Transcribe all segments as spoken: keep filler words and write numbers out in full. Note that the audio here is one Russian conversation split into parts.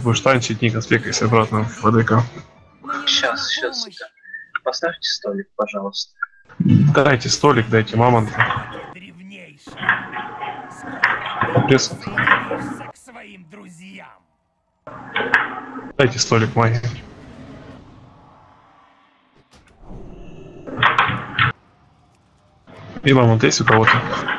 будешь танчить, Ника, спекайся обратно в АДК. Сейчас, сейчас. Поставьте столик, пожалуйста. Дайте столик, дайте мамонта. Пресс. Дайте столик, маги. И мамонт есть у кого-то?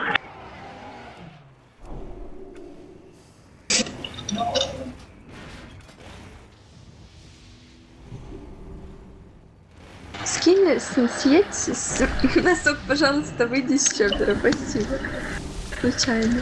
Скинь, съедь с... носок, пожалуйста, выйди из чопера, спасибо. Случайно.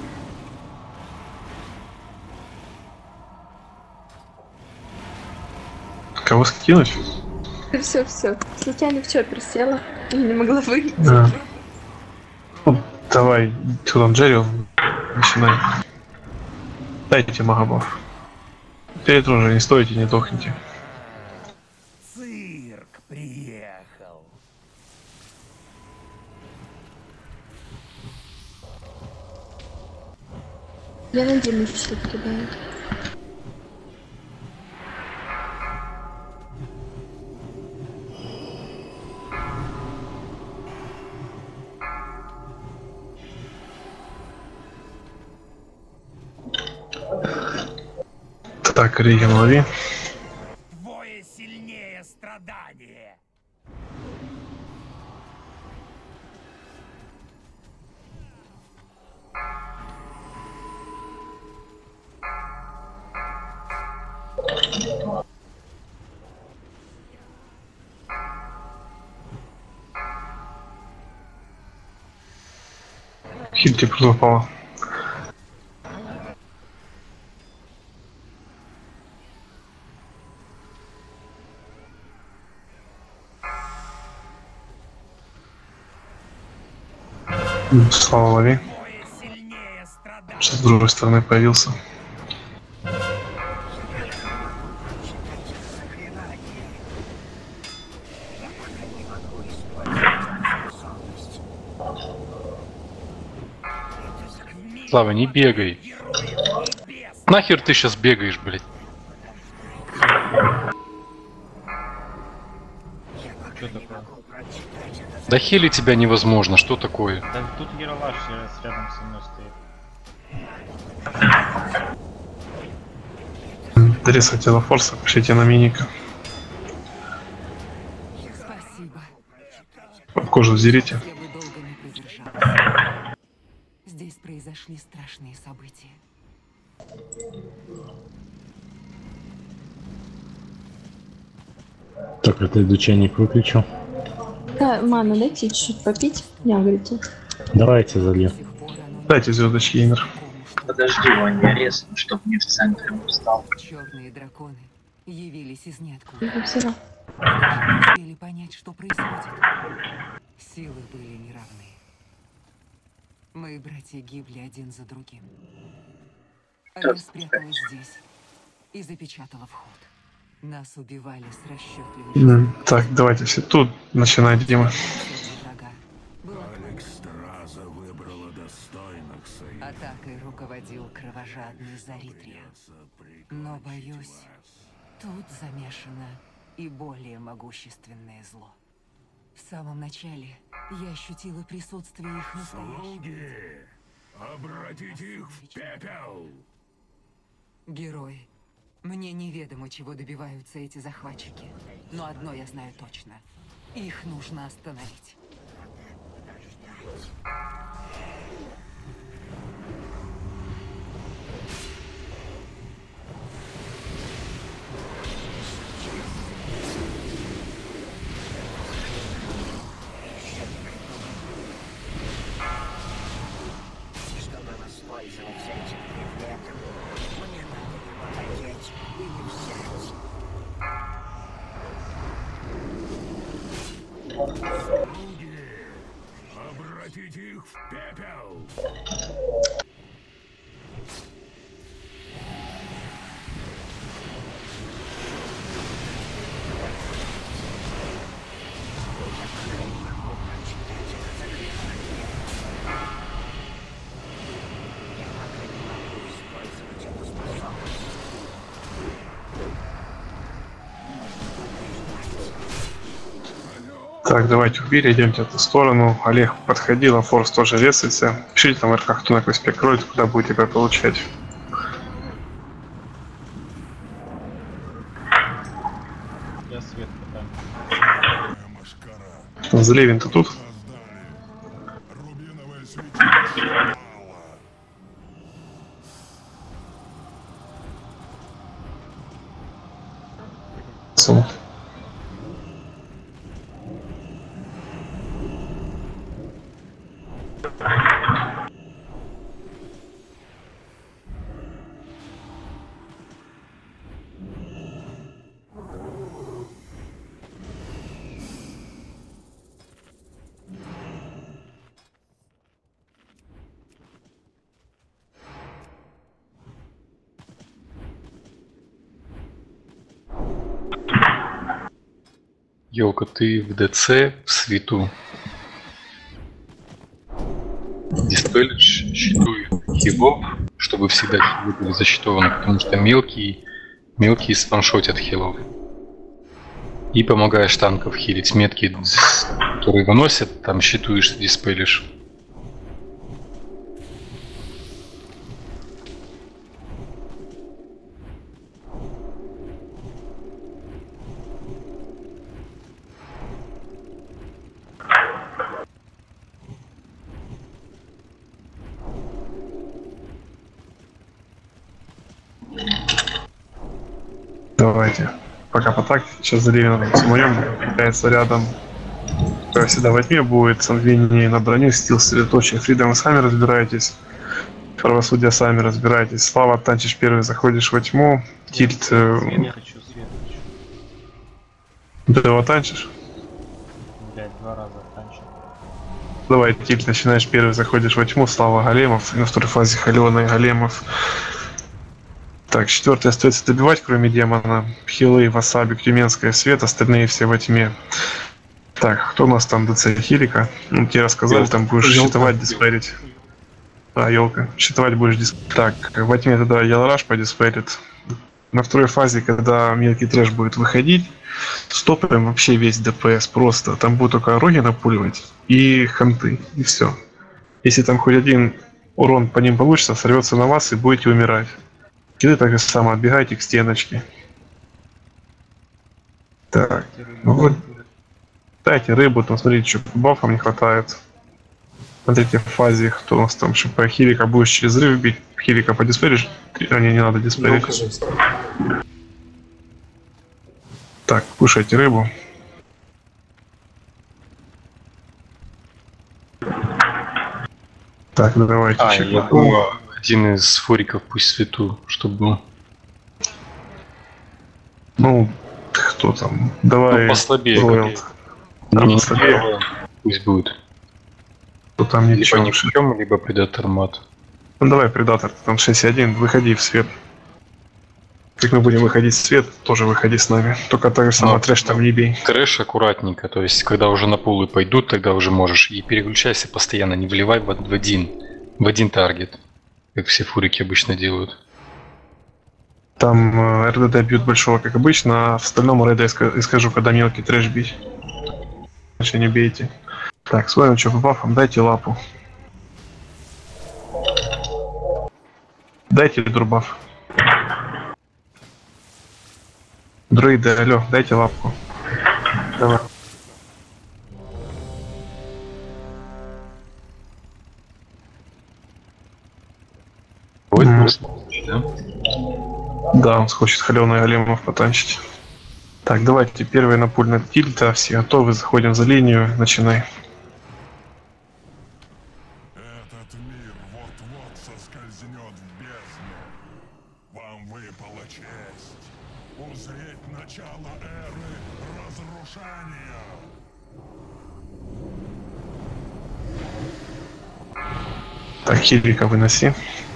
Кого скинуть? Все, все. Случайно в чопер села и не могла выйти. Да. Ну, давай, что там, Джерри, начинай. Дайте магабов. Теперь тоже не стойте, не дохните. Цирк приехал. Я на Диму щит кидаю. Так, Реген, лови. Двое сильнее страдания. Хильте пропала. Слава, лови. Сейчас с другой стороны появился. Слава, не бегай. Нахер ты сейчас бегаешь, блядь? Да хили тебя невозможно, что такое? Да тут Ералаш рядом со мной стоит. Дресс хотела форса, пошлите на миника. Спасибо. Кожу сдерите. Я бы долго не продержалась. Здесь произошли страшные события. Так, это чайник выключил. Да, ману, дайте чуть-чуть попить. Не говорите. Давайте залью. Дайте звездочки, Инер. Подожди, Ваня, резну, чтобы не в центре он встал. Черные драконы явились из ниоткуда. Я все равно. Не успели понять, что происходит. Силы были неравны. Мои братья гибли один за другим. А я спряталась здесь и запечатала вход. Нас убивали с расчетливостью. Так, давайте все тут начинайте, Дима. Алекс Страза выбрала достойных союзников. Атакой руководил кровожадный Заритрия. Но, боюсь, тут замешано и более могущественное зло. В самом начале я ощутила присутствие их настоящего. Слуги, обратите их в пепел! Герои, мне неведомо, чего добиваются эти захватчики. Но одно я знаю точно. Их нужно остановить. Чтобы воспользоваться этим предметом, мне надо его надеть или взять. Слуги, обратите их в пепел! Так, давайте убили, идемте в эту сторону. Олег подходил, а Форс тоже резается. Пишите там в РК, кто на какой спек ролит, куда будете как получать. Я свет потом. Злевин, ты тут? Сум. Ёлка, ты в ДЦ, в свету. Диспеллидж, щитуй хилов, чтобы всегда хилы были засчитованы, потому что мелкие, мелкие спаншотят хилов. И помогаешь танков хилить. Метки, которые выносят, там щитуешь, диспеллишь. Давайте. Пока по тактике. Сейчас за Левином самоем появляется рядом. Как всегда во тьме будет сангвини на броню, стил средоточие. Фридом, вы сами разбираетесь. Правосудие сами разбираетесь. Слава, танчишь первый, заходишь во тьму. Тильт. Свет хочу, свет хочу. Ты его танчишь? Блять, два раза танчил. Давай, тильт, начинаешь первый, заходишь во тьму. Слава големов. И на второй фазе Халена и големов. Так, четвертый остается добивать, кроме демона. Хилы, васаби, тюменская свет, остальные все во тьме. Так, кто у нас там ДЦ Хилика? Ну, тебе рассказали, там будешь считывать, диспарить. Да, елка. Считывать будешь диспарить. Так, во тьме тогда Ялараш подиспарит. На второй фазе, когда мелкий трэш будет выходить, стопаем вообще весь ДПС просто. Там будут только роги напуливать и ханты, и все. Если там хоть один урон по ним получится, сорвется на вас и будете умирать. Киды так же само, отбегайте к стеночке. Так, ну вот. Дайте рыбу, там смотрите, что по бафам не хватает. Смотрите в фазе, кто у нас там еще по Хилика будешь через рыб бить. Хилика по диспелишь? А не, не надо диспелить. Так, кушайте рыбу. Так, давайте. А, я думаю, один из фуриков пусть свету, чтобы был. Ну, кто там? Давай. Ну, послабее. Ройл. Да, Не, послабее. Пусть будет. Кто там Либо ничего. ни в чем, либо предатор мат. Ну давай, предатор, ты там шесть один, выходи в свет. Как мы будем выходить в свет, тоже выходи с нами. Только так же сама Но, трэш там не бей. Трэш аккуратненько, то есть когда уже на полы пойдут, тогда уже можешь. И переключайся постоянно, не вливай в один, в один таргет, как все фурики обычно делают. Там э, РДД бьют большого, как обычно, а в остальном РД я ска- скажу, когда мелкий трэш бить. Иначе не бейте. Так, смотрим, что по бафам, дайте лапу. Дайте дурбаф. Друиды, алло, дайте лапку. Давай. Ой, Мгм. да? Да, он хочет холеный големов потанчить. Так, давайте первый напуль на тильта, все готовы, заходим за линию, начинай. Этот мир вот-вот соскользнет в бездну. Вам выпала честь узреть начало эры разрушения. Так, Хилика выноси.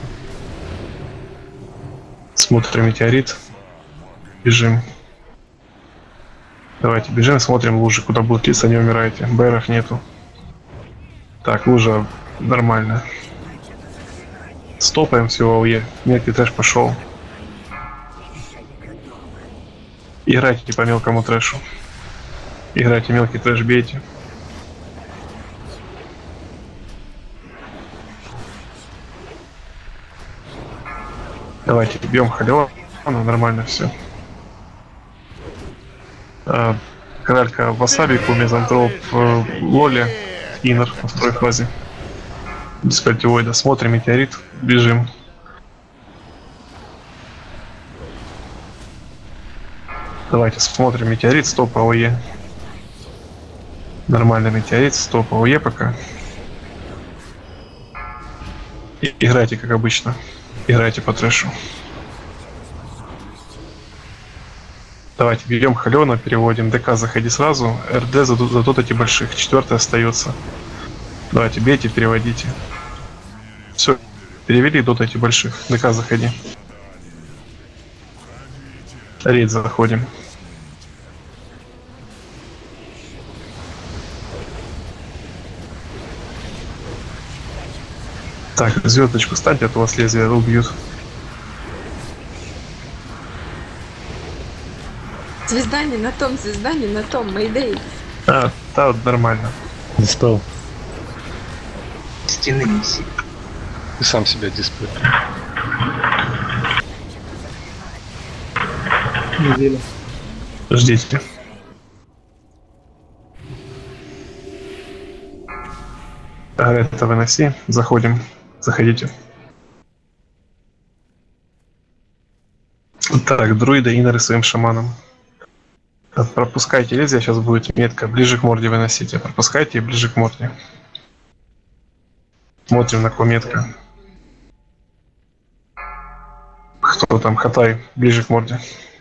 Смотрим метеорит. Бежим. Давайте бежим, смотрим лужи, куда будут литься, не умирайте. БРов нету. Так, лужа нормально. Стопаем всего ОЕ. Мелкий трэш пошел. Играйте по мелкому трэшу. Играйте мелкий трэш, бейте. Давайте бьем халеона, нормально все. А, Кралька васабику, мезантроп, э, лоли, инер во второй фазе. Диспартиоида. Смотрим метеорит, бежим. Давайте смотрим метеорит, стоп АОЕ. Нормальный метеорит, стоп АОЕ пока. И играйте как обычно. Играйте по трэшу. Давайте берем халена, переводим. ДК заходи сразу. РД за, за тут эти больших. Четвертый остается. Давайте бейте, переводите. Все, перевели тут эти больших. ДК заходи. Рейд заходим. Так, звездочку станьте, а то вас лезвие убьют. Звезда не на том, звезда не на том, Мэйдэй. А, да, вот нормально. Диспел. Стены неси. Ты сам себя диспел. Ждите. Это выноси. Заходим. Заходите. Так, друиды, инеры своим шаманом. Пропускайте лезвие, сейчас будет метка. Ближе к морде выносите. Пропускайте и ближе к морде. Смотрим на кого метка. Кто там? Хатай. Ближе к морде.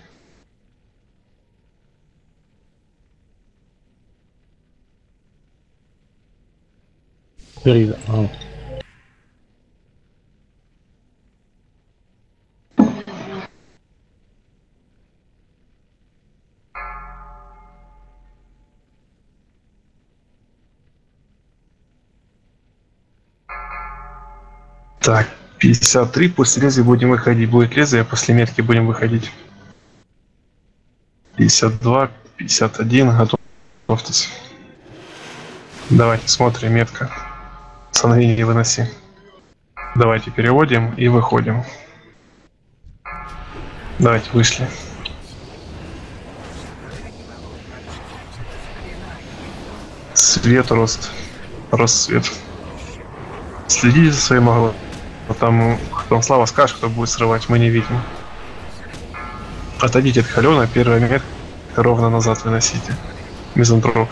Перед... А. Так, пятьдесят три, после лезвия будем выходить. Будет лезвие, после метки будем выходить. пятьдесят два, пятьдесят один, готовьтесь. Давайте смотрим, метка. Станови, не выноси. Давайте переводим и выходим. Давайте, вышли. Свет, рост. Рост, свет. Следите за своим оглом. Там, там Слава скажет, кто будет срывать, мы не видим. Отойдите от халена, первая метка ровно назад выносите. Мизантроп.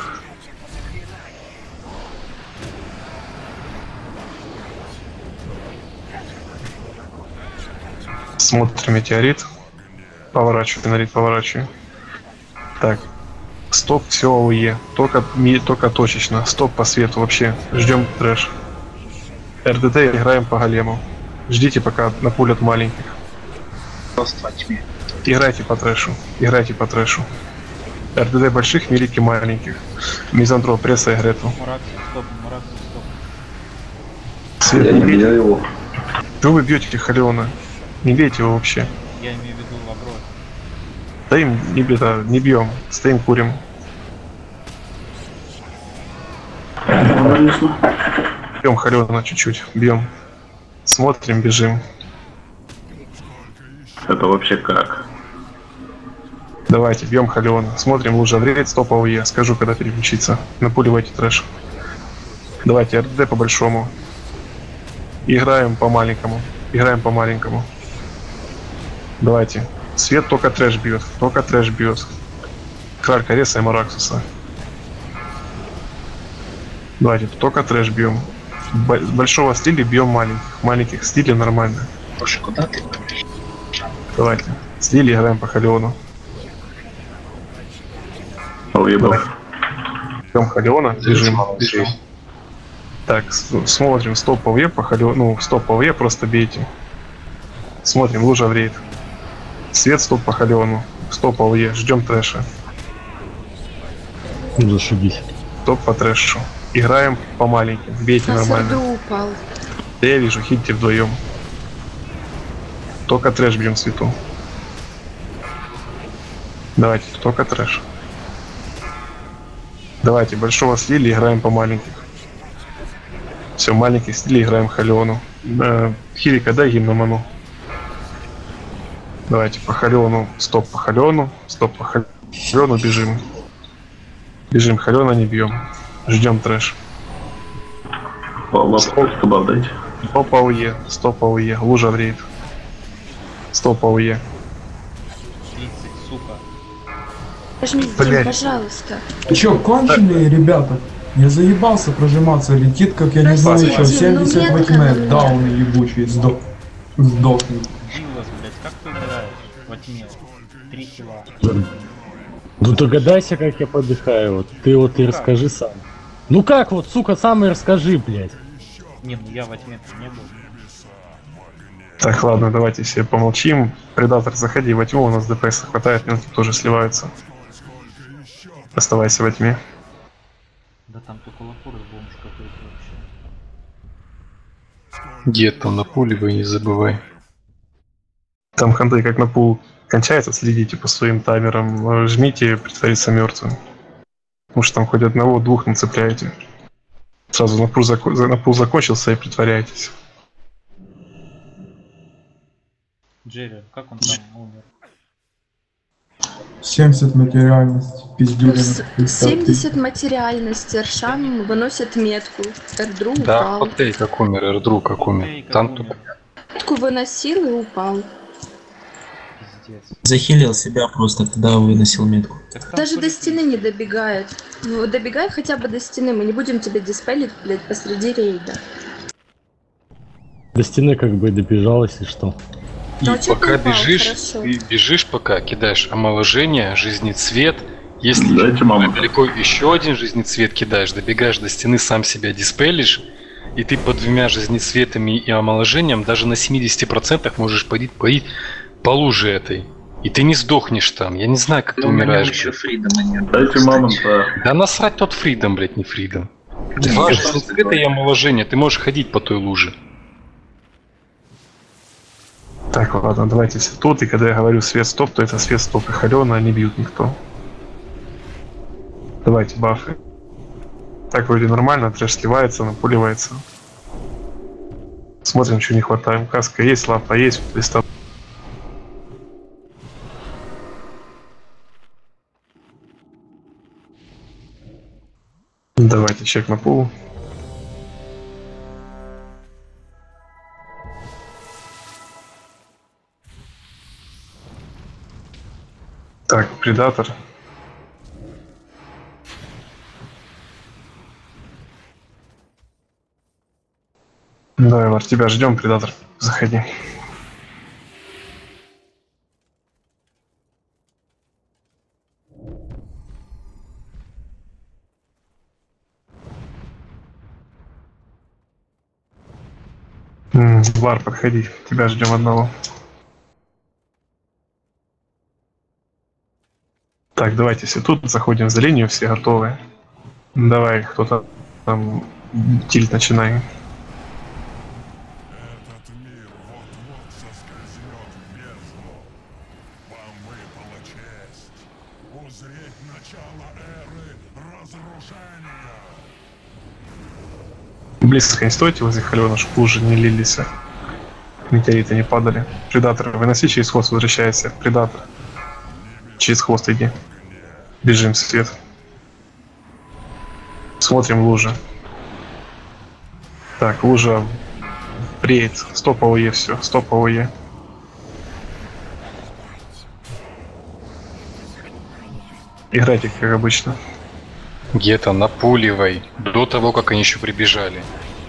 Смотрим метеорит. Поворачиваю, метеорит, поворачиваю. Так. Стоп, все АОЕ. Только, ми, только точечно. Стоп по свету вообще. Ждем трэш. РДТ играем по голему. Ждите, пока напулят маленьких. Просто во тьме. Играйте по трэшу. Играйте по трэшу. РДТ больших, милики маленьких. Мизантроп, пресса и Грету. Муракс, стоп, Муракс, стоп. Свет, я не бейте его. Что вы бьете Халиона? Не бейте его вообще. Я имею в виду Лавро. Стоим, не, это, не бьем. Стоим, курим. Бьем Халиона чуть-чуть. Бьем. Смотрим, бежим. Это вообще как? Давайте, бьем Халиона. Смотрим, лужа вредит, стоп АОЕ. Скажу, когда переключиться. Напуливайте трэш. Давайте, РД по большому. Играем по маленькому. Играем по маленькому. Давайте. Свет только трэш бьет. Только трэш бьет. Кралька, резай Мараксуса. Давайте, только трэш бьем. Б- большого стиля бьем маленьких. Маленьких стиля нормально. Слушай, куда ты? Давайте. Стили играем по Халиону. Уебал. Бьем Халиона, бежим. бежим. Так, с- смотрим, стоп АОЕ по Халиону. Ну, стоп АОЕ, просто бейте. Смотрим, лужа вреет. Свет, стоп по Халиону. Стоп АОЕ, ждем трэша. Зашибись. Стоп по трэшу. Играем по маленьким. Бейте А нормально. Сарду упал. Да я вижу, хитите вдвоем. Только трэш бьем свету. Давайте, только трэш. Давайте, большого слили, играем по маленьких. Все, маленьких слили, играем Халиону. Э, Хирика, дай гимн на ману. Давайте по Халиону, стоп по Халиону, стоп по Халиону, бежим. Бежим, Халиона не бьем. Ждем трэш. Стоп дайте. Стоп АОЕ, стоп АОЕ, лужа в рейд. Стоп АОЕ. тридцать, сука. Нажми, Дим, Блядь. пожалуйста. Чё, конченые ребята? Я заебался прожиматься, летит, как я не знаю Простите, что, семьдесят ну, восемь, метка на меня. дауны ебучие, сдох. Сдохнет. Дилас, блядь, как ты играешь во тьме? Три килла. Ну догадайся, как я подыхаю, вот. Ты вот и расскажи сам. Ну как вот, сука, сам и расскажи, блядь. Не, ну я во тьме-то не был. Так, ладно, давайте все помолчим. Предатор, заходи во тьму, у нас ДПС хватает, минуты тоже сливаются. Оставайся во тьме. Да там только лапуры бомж какой-то вообще. Где-то на поле вы не забывай. Там ханды как на пул кончается, следите по своим таймерам, жмите притвориться мертвым. Потому что там хоть одного-двух нацепляете. Сразу на пул, зако... на пул закончился и притворяйтесь. Джерри, как он там умер? семьдесят материальность, пиздюлина. семьдесят материальности, Аршан выносит метку. Эрдру Да, упал. Хотей как умер, Эрдру как умер. Там тут Метку выносил и упал. Пиздец. Захилил себя просто, когда выносил метку. Так там Даже до были- стены не добегает. Ну, добегай хотя бы до стены, мы не будем тебя диспелить, блядь, посреди рейда. До стены как бы добежалась и что? И Ну, а чё пока ты упал? бежишь, Хорошо. ты бежишь пока, кидаешь омоложение, жизнецвет. Если Дайте маму. далеко еще один жизнецвет кидаешь, добегаешь до стены, сам себя диспелишь, и ты под двумя жизнецветами и омоложением даже на семидесяти процентах можешь пойти, пойти по луже этой. И ты не сдохнешь там. Я не знаю, как ты Ну, на нем умираешь. еще Фридома нет. Дайте мамонта. Да насрать тот фридом, блядь, не фридом. Два Нет, жизнецвета и омоложение, ты можешь ходить по той луже. Так, ладно, давайте все тут, и когда я говорю свет стоп, то это свет стоп и Халиона, не бьют никто. Давайте бафы. Так вроде нормально, трэш сливается, напуливается. Смотрим, что не хватает. Каска есть, лапа есть, листа. Давайте чек на пул. Так, предатор. Давай, Вар, тебя ждем, предатор. Заходи. М, Вар, подходи. Тебя ждем одного. Так, давайте все тут заходим за линию, все готовы. Давай, кто-то там тильт начинай. Этот мир вот-вот соскользнет в бездну. Вам выпала честь узреть начало эры разрушения. Близко не стойте возле Халиона, чтобы лужи не лились. Метеориты не падали. Предатор, выноси через хвост, возвращайся. Предатор. Через хвост иди. Бежим, свет. Смотрим лужа. Так, лужа. Бреет. Стоп АОЕ, все. Стоп АОЕ. Играйте, как обычно. Где-то напуливай, до того, как они еще прибежали.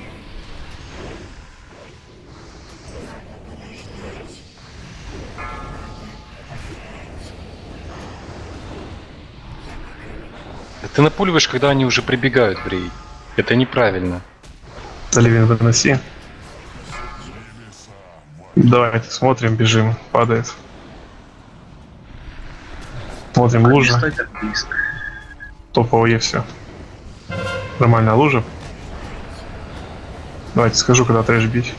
Да ты напуливаешь, когда они уже прибегают, Брей. Это неправильно. Заливин, выноси. Давайте смотрим, бежим. Падает. Смотрим Не лужа. стой так близко. Топ АОЕ, все. Нормальная лужа. Давайте скажу, когда трэш бить.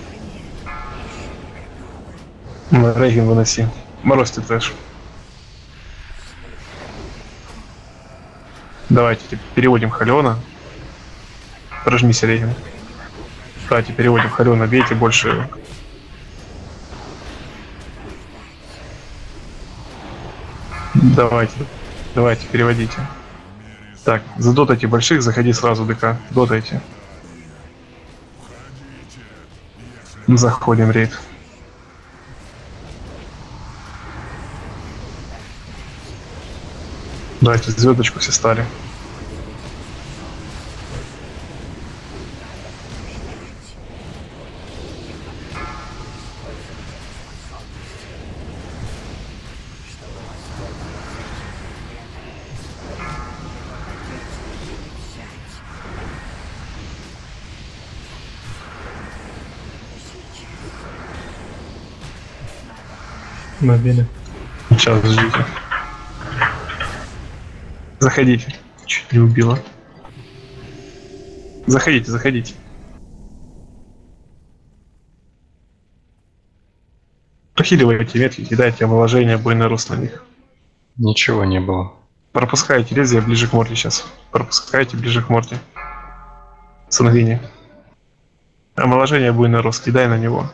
Ну, Рейген выноси. Морозьте трэш. Давайте переводим Халиона. Прожмись, Реген. Давайте переводим Халиона, бейте больше его. Давайте, давайте, переводите. Так, задотайте больших, заходи сразу в ДК. Дотайте. Заходим рейд. Давайте звездочку все стали. Мобили. Сейчас, ждите. Заходите. Чуть не убило. Заходите, заходите. Прохиливайте метки, кидайте омоложение, бойный рост на них. Ничего не было. Пропускайте лезвие ближе к морде сейчас. Пропускайте ближе к морде. Сангвини. Омоложение, бойный рост, кидай на него.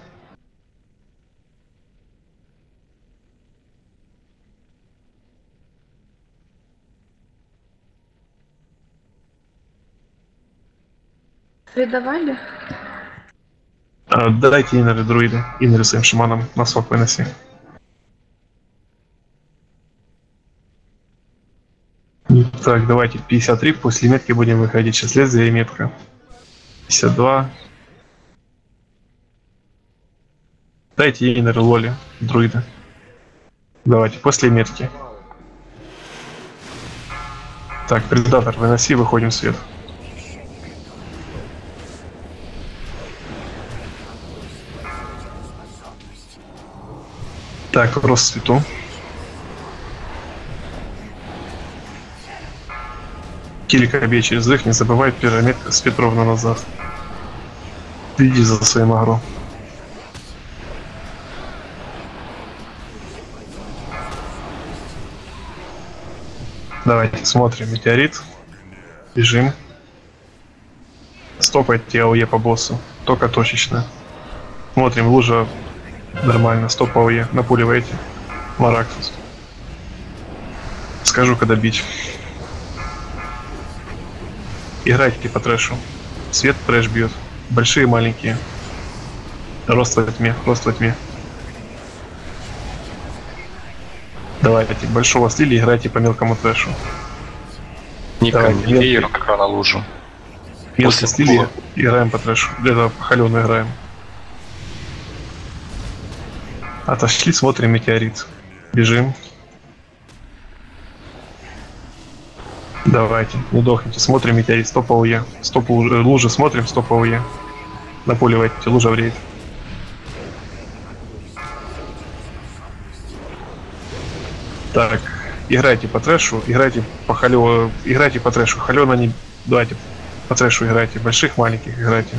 Предавали? А, дайте инеры друиды. Инеры своим шаманам на сок выноси. Так, давайте пятьдесят три. После метки будем выходить. Сейчас лезвие и метка. пятьдесят два. Дайте инеры лоли. Друиды. Давайте, после метки. Так, предатор, выноси, выходим в свет. Так, рост свету. Килика бей через их, не забывай, пирамидка свет ровно назад. Иди за своим агро. Давайте смотрим метеорит. Бежим. Стопайте АОЕ по боссу. Только точечно. Смотрим, лужа. Нормально, стоп АОЕ, напуливайте. Марактус. Скажу, когда бить. Играйте по трэшу. Свет трэш бьет. Большие, маленькие. Рост во тьме, рост во тьме. Давайте, большого слили, играйте по мелкому трэшу. Ника, не как на лужу. Мелкий слили, играем по трэшу. Это по Халёну играем. Отошли, смотрим метеорит. Бежим. Давайте, не дохните. Смотрим метеорит. Стоп АОЕ. Стоп лужи, лужи смотрим, стоп АОЕ. Напуливайте, лужа в рейд. Так, играйте по трэшу, играйте по халё, играйте по трэшу. Халёна не... Давайте по трэшу играйте. Больших, маленьких играйте.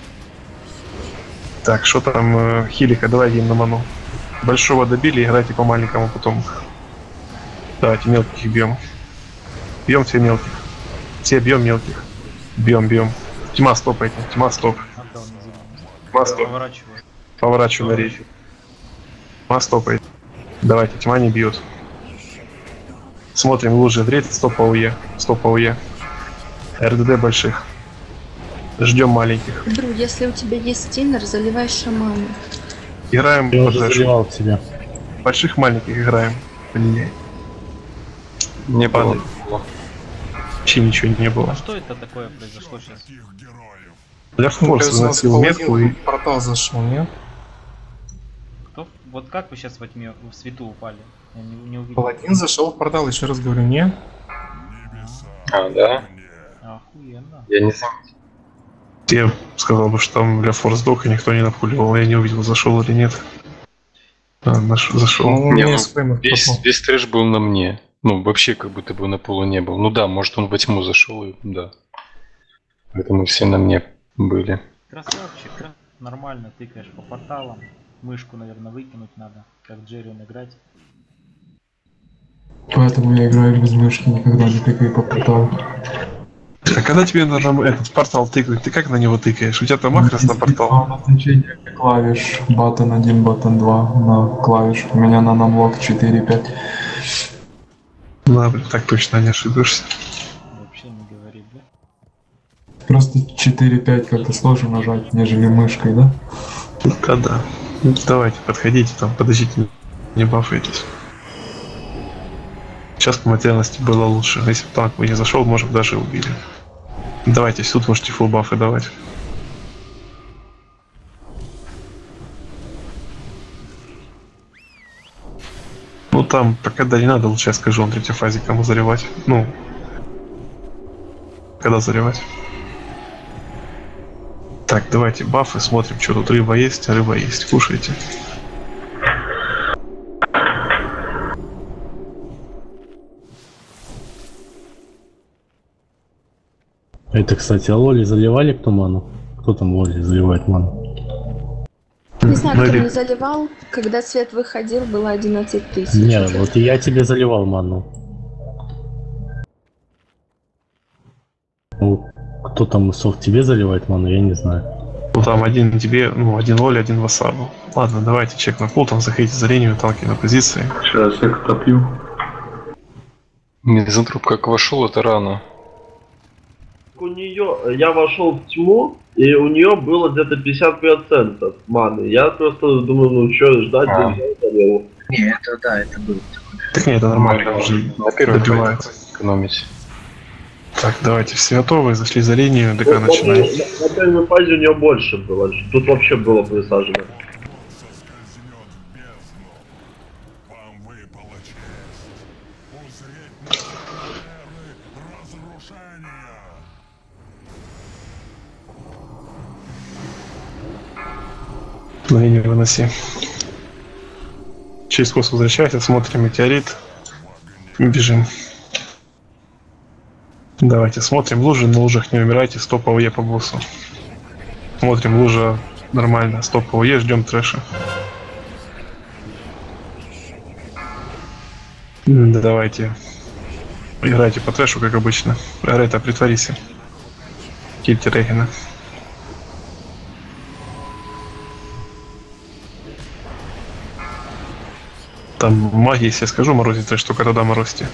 Так, что там? Э, Хилика, давай им на ману. Большого добили, играйте по маленькому потом. Давайте мелких бьем. Бьем все мелких. Все бьем мелких. Бьем, бьем. Тьма стопайте, тьма стоп. Тьма стоп. Поворачиваю на речь. Тьма стопает. Давайте, тьма не бьет. Смотрим лужи в рейд, стоп АОЕ. Стоп АОЕ. РДД больших. Ждем маленьких. Друг, если у тебя есть стинер, заливай шамана. Играем. Я уже заливал тебя. Больших, маленьких играем. Блин. Не было. Вообще ничего не было. А что это такое произошло сейчас? Я в форс заносил метку и... Портал зашел, нет? Кто? Вот как вы сейчас во тьме, в свету упали? Я не, не увидел. Паладин зашел в портал, еще раз говорю, не? А, да? Охуенно. Я не знаю. Я сказал бы, что там для форс дока никто не напуливал, я не увидел, зашел или нет. А, наш, зашел. Ну, не, ну, весь, весь трэш был на мне. Ну, вообще как будто бы на полу не был. Ну да, может он во тьму зашел, и да. Поэтому все на мне были. Красавчик, да? Нормально тыкаешь по порталам. Мышку, наверное, выкинуть надо, как Джеррион играть. Поэтому я играю без мышки, никогда не тыкаю по порталу. А когда тебе надо этот портал тыкать, ты как на него тыкаешь? У тебя там макрос на портал? Назначение клавиш button один, button два на клавиш. У меня на намлок четыре пять. Да, блин, так точно не ошибешься. Вообще не говори, бля. Просто четыре пять как-то сложно нажать, нежели мышкой, да? Да-да. Ну, давайте, подходите там, подождите, не бафайтесь. Сейчас по материальности было лучше. Если бы танк бы не зашел, может даже убили. Давайте, тут можете фулл бафы давать. Ну там, пока да не надо, лучше я скажу, он в третьей фазе кому заливать. Ну, когда заливать. Так, давайте бафы, смотрим, что тут рыба есть, рыба есть, кушайте. Это, кстати, а Лоли заливали кто ману? Кто там Лоли заливает ману? Не знаю, Ну кто или- мне заливал. Когда свет выходил, было одиннадцать тысяч. Нет, вот и я тебе заливал ману. Ну, кто там Сов тебе заливает ману, я не знаю. Ну там один тебе, ну один Лоли, один Васабу. Ладно, давайте чек на пул, там заходите за линию, танки на позиции. Сейчас я топью. Мизантроп как вошел, это рано. У нее, я вошел в тьму, и у нее было где-то пятьдесят процентов маны. Я просто думаю, ну что ждать, А. взял, залил. Не, это да, это было такое. Так нет, это нормально, уже На первый добивается. экономить. Так, давайте, все готовы, зашли за линию, ДК Ну, на, начинаем. на- на первой фазе у нее больше было. Тут вообще было присажено. Соскользнет в бездну. Вам выпала честь. Узреть начало эры разрушения. На линию выноси. Через кос возвращайся, смотрим метеорит. Бежим. Давайте, смотрим лужи, на лужах не умирайте, стоп АОЕ по боссу. Смотрим, лужа нормально, стоп АОЕ, ждем трэша. М, Давайте. Играйте по трэшу, как обычно. Рейта, притворись. Кильте Рейгена. Там магия, если я скажу, морозить трэш, только тогда морозьте.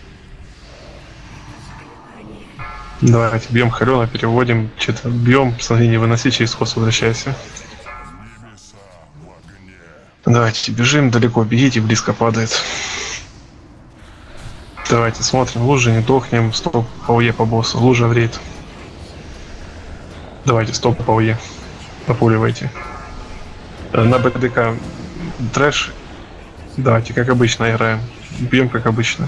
Давайте, бьем Халена, переводим, что-то бьем, сомнение выноси, через ход возвращайся. Давайте, бежим, далеко бегите, близко падает. Давайте, смотрим, лужи, не дохнем, стоп, АОЕ по боссу, лужа в рейд. Давайте, стоп, АОЕ, напуливайте. Э, На БДК трэш, давайте, как обычно играем, бьем как обычно.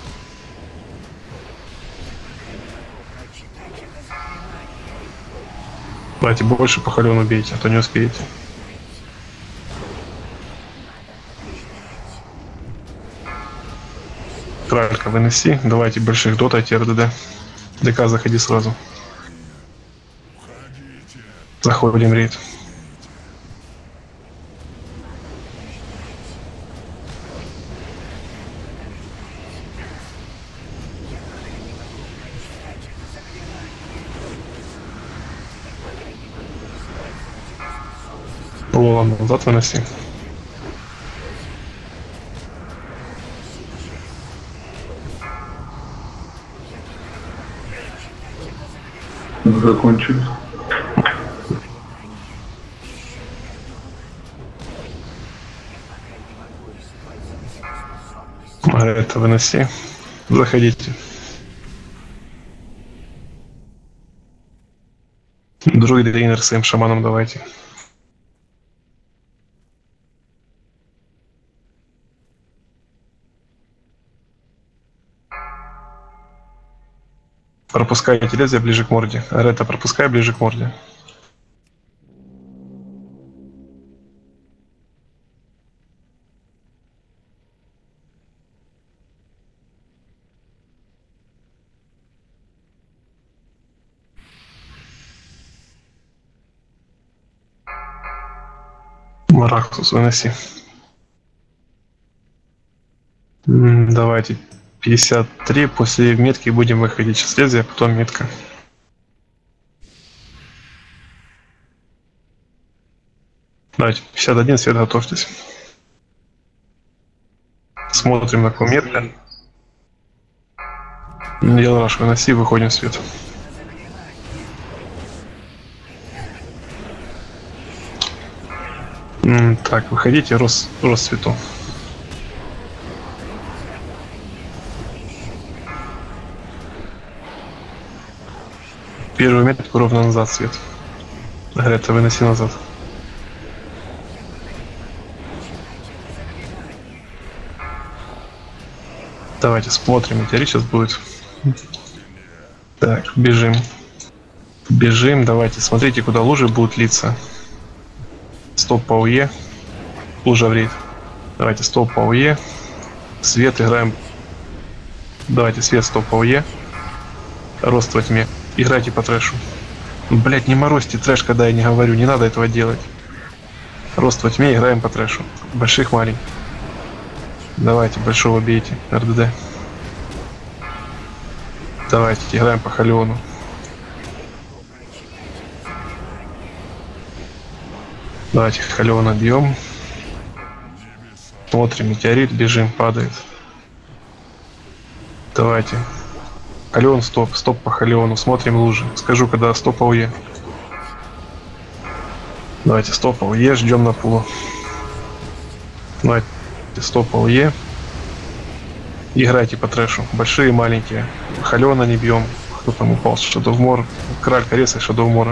Давайте больше по Халену бейте, а то не успеете. Кралька выноси, давайте больших дотайте РДД. ДК заходи сразу. Заходим рейд. Лола назад выноси. Закончили. А это выноси. Заходите. Друиды тренер своим шаманом давайте. Пропускайте лезвие ближе к морде. Арета, пропускай ближе к морде. Марахтус выноси. М, Давайте пятьдесят три, после метки будем выходить. Сейчас лезвие, потом метка. Давайте пятьдесят один, свет, готовьтесь. Смотрим на метка. Дело ваш выноси, выходим в свет. М, Так, выходите, рост, рост свету. Первую метку ровно назад свет. Грета, выноси назад. Давайте смотрим, метеорит сейчас будет. Так, бежим. Бежим, давайте, смотрите, куда лужи будут литься. Стоп по УЕ. Лужа вред. Давайте, стоп по УЕ. Свет играем. Давайте, свет, стоп по УЕ. Рост во тьме. Играйте по трэшу. Блять, не морозьте трэш, когда я не говорю, не надо этого делать. Рост во тьме, играем по трэшу. Больших, маленьких. Давайте, большого бейте. эр дэ дэ. Давайте, играем по Халиону. Давайте Халиона бьем. Смотрим, метеорит, бежим, падает. Давайте. Халион, стоп, стоп по Халиону. Смотрим лужи. Скажу, когда стоп АУЕ. Давайте, стоп АУЕ, ждем на пулу. Давайте, стоп АУЕ. Играйте по трэшу. Большие и маленькие. Халиона не бьем. Кто там упал? Shadow of Mor. Краль Кареса и Shadow of Mor.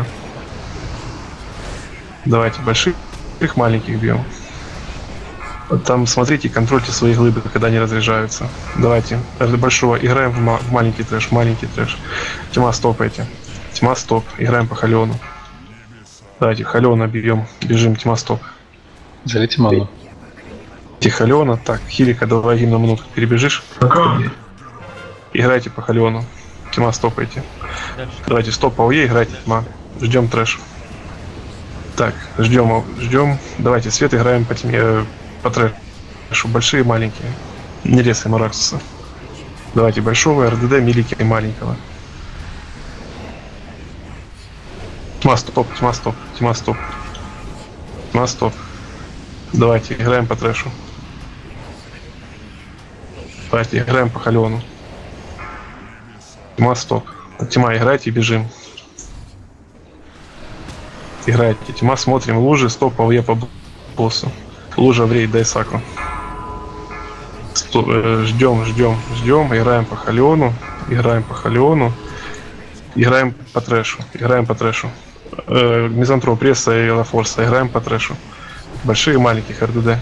Давайте больших, маленьких бьем. Там смотрите, контрольте свои глыбы, когда они разряжаются. Давайте, даже большого. Играем в, ма в маленький трэш, маленький трэш. Тьма, стопайте. Тьма, стоп. Играем по Халиону. Давайте, Халиона бьем. Бежим, тьма, стоп. Залейте ману. Халиона, так, Хилика, давай им на минуту перебежишь. Играйте по Халиону. Тьма, стопайте. Давайте, стоп, АОЕ, играйте, тьма. Ждем трэш. Так, ждем, ждем. Давайте, свет играем по тьме, по трэшу. Большие и маленькие. Не резаем Араксуса. Давайте, большого, эр дэ дэ, милики и маленького. Тьма, стоп, тьма, стоп, тьма, стоп. Тьма, стоп. Давайте, играем по трэшу. Давайте, играем по Халиону. Тьма, стоп. Тьма, играйте и бежим. Играйте. Тьма, смотрим лужи, стоп, АОЕ по боссу. Лужа в рейд, дай саку. Стоп, э, ждем, ждем, ждем. Играем по Халиону. Играем по Халиону. Играем по трэшу. Играем по трэшу. Э, Мизантроп, пресса и Лафорса. Играем по трэшу. Большие и маленьких эр дэ дэ.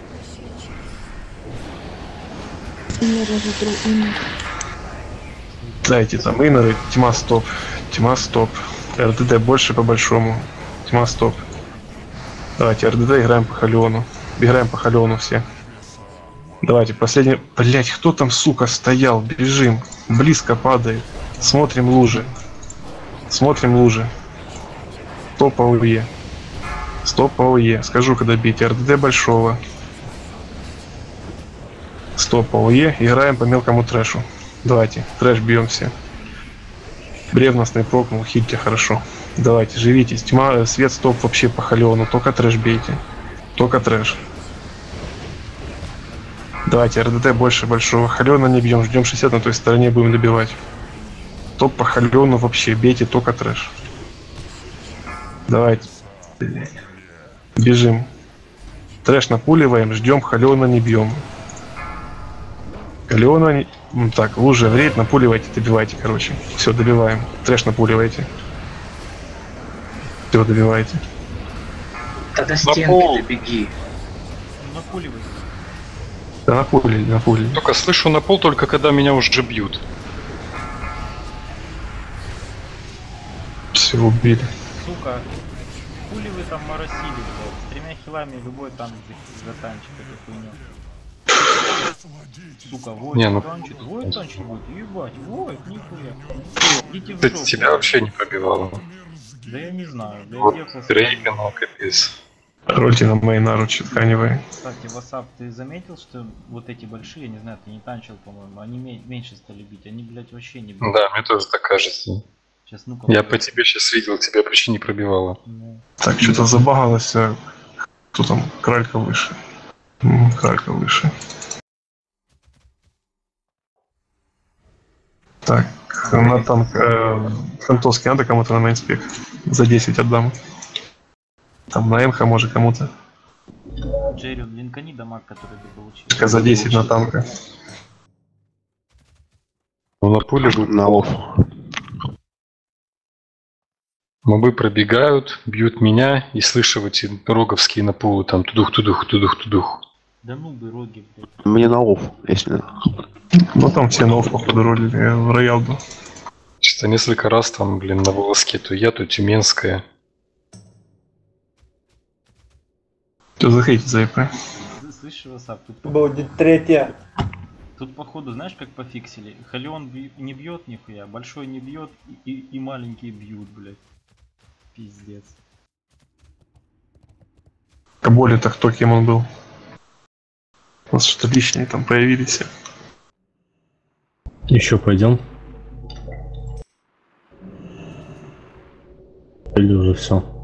Дайте там иннеры. Тьма, стоп. Тьма, стоп. эр дэ дэ больше по большому. Тьма, стоп. Давайте, эр дэ дэ играем по Халиону. Играем по Халиону все. Давайте, последний... Блять, кто там, сука, стоял? Бежим. Близко падает. Смотрим лужи. Смотрим лужи. Стоп АОЕ. Стоп АОЕ. Скажу, когда бить. эр дэ дэ большого. Стоп АОЕ. Играем по мелкому трэшу. Давайте, трэш бьем все. Бревностный прокнул, хильте хорошо. Давайте, живитесь. Тьма, свет, стоп вообще по Халиону. Только трэш бейте. Только трэш. Давайте, эр дэ дэ больше большого. Халиона не бьем, ждем шестьдесят, на той стороне будем добивать. Топ по Халиону вообще, бейте только трэш. Давайте. Бежим. Трэш напуливаем, ждем, Халиона не бьем. Халиона не... Так, лужи в рейд, напуливайте, добивайте, короче. Все, добиваем. Трэш напуливайте. Все, добивайте. Тогда стенки беги. Напуливай. Да, напулили, напулили. Только слышу на пол, только когда меня уже бьют. Все, убили. Сука. Пули вы там моросили, блядь. С тремя хилами любой танк затанчит эту хуйню. Сука, Войт не, ну... танчит, Войт танчит будет, ебать, Войт, нихуя. Идите в Это жопу. тебя вообще не пробивало. Да я не знаю, да Вот я ехал... Рейган, капец. Рольте на мои наручи тканевые. Кстати, Васап, ты заметил, что вот эти большие, я не знаю, ты не танчил, по-моему, они ме- меньше стали бить, они, блядь, вообще не бьют. Да, мне тоже так кажется. Сейчас, ну-ка. Я по тебе сейчас видел, тебя почти не пробивало. Ну. Так, что-то забагалось. а Кто там? Кралька выше. М, Кралька выше. Так, на танк э, фантовский надо кому-то на мейнспек. За десять отдам. Там на Энха может кому-то. Джерри, линкани дамаг, который ты получил. Только за десять на танка. Ну, на пуле будет на лов. Мобы пробегают, бьют меня, и слышу эти роговские на полу, там тудух-тудух, тудух-тудух. Да ну бы роги, блядь. Мне на лов, если надо. Ну там все нов походу ролили, я в роял был. Что-то несколько раз там, блин, на волоске, то я, то Тюменская. Что захейтить за ИП? Слышишь, Васап, тут... Будет третья. Тут походу, знаешь, как пофиксили? Халион бью- не бьет нихуя, большой не бьет и, и, и маленькие бьют, блядь. Пиздец. А более-то кто кем он был? У нас что-то лишние там появились. Еще пойдем. Или уже все.